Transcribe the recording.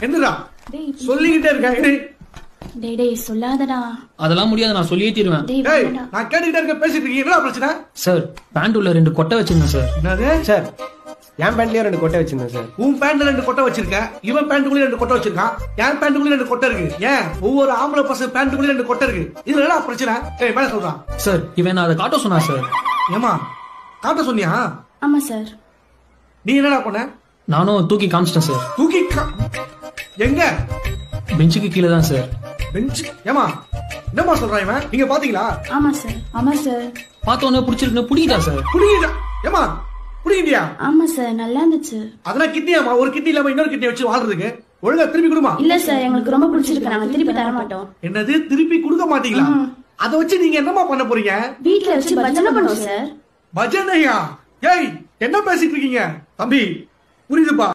என்னடா சொல்லிக்கிட்டே இருக்க? டேய் டேய் சொல்லாதடா. அதெல்லாம் முடியாது, நான் சொல்லியே தீருவேன். டேய் நான் கேட்டுக்கிட்டே இருக்க, பேசிட்டு இருக்கீங்க, என்னடா பிரச்சனை? சார் பேண்ட் உள்ள 2 கொட்டை வச்சிருந்தேன் சார். என்னது சார்? என் பேண்ட்லயே 2 கொட்டை வச்சிருந்தேன் சார். உன் பேண்ட்ல 2 கொட்டை வச்சிருக்க, இவன் பேண்ட்டுக்குள்ளே 2 கொட்டை வச்சிருக்கான், என் பேண்ட்டுக்குள்ளே 2 கொட்டை இருக்கு. ஏன் ஒவ்வொரு ஆம்பளை பசங்க பேண்ட்டுக்குள்ளே 2 கொட்டை இருக்கு? இதுல என்ன பிரச்சனை? டேய் மேல சொல்றான் சார். இவன் நான் அதை காட்ட சொன்னா சார். ஏமா காட்ட சொன்னியா? ஆமா சார். நீ என்னடா பண்ண? நானும் தூக்கி காமிச்சிட்டேன் சார். தூக்கி எங்க? பெஞ்சுக்கு கீழே தான் சார். பெஞ்ச்? ஏமா என்னமா சொல்றான் இவன்? நீங்க பாத்தீங்களா? ஆமா சார். ஆமா சார். பார்த்தோன்னே பிடிச்சிருக்குன்னு பிடிக்கிட்டா சார். புடிங்கிட்டா? ஏமா புடிங்கிட்டியா? ஆமா சார், நல்லா இருந்துச்சு. அதெல்லாம் கிட்னியாமா? ஒரு கிட்னி இல்லாம இன்னொரு கிட்னி வச்சு வாழ்றதுக்கு ஒழுங்கா திருப்பி கொடுமா. இல்ல சார், எங்களுக்கு ரொம்ப பிடிச்சிருக்கு, நாங்க திருப்பி தர மாட்டோம். என்னது திருப்பி கொடுக்க மாட்டீங்களா? அதை வச்சு நீங்க என்னமா பண்ண போறீங்க? வீட்ல வச்சு பஜனை பண்ணுவோம் சார். பஜனையா? ஏய் என்ன பேசிட்டு இருக்கீங்க? தம்பி புரியுதுப்பா,